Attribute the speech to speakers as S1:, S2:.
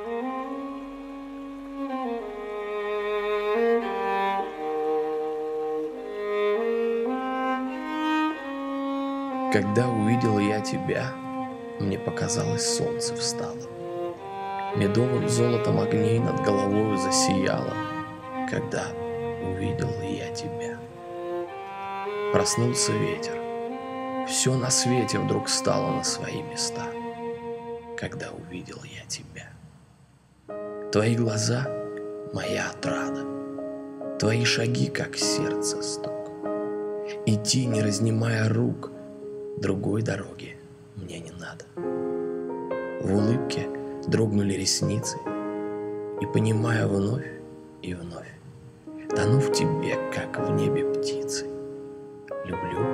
S1: Когда увидел я тебя, мне показалось, солнце встало. Медовым золотом огней над головою засияло, когда увидел я тебя. Проснулся ветер, все на свете вдруг стало на свои места, когда увидел я тебя. Твои глаза — моя отрада, твои шаги, как сердце стук. Идти, не разнимая рук, другой дороги мне не надо. В улыбке дрогнули ресницы, и, понимая вновь и вновь, тону в тебе, как в небе птицы, люблю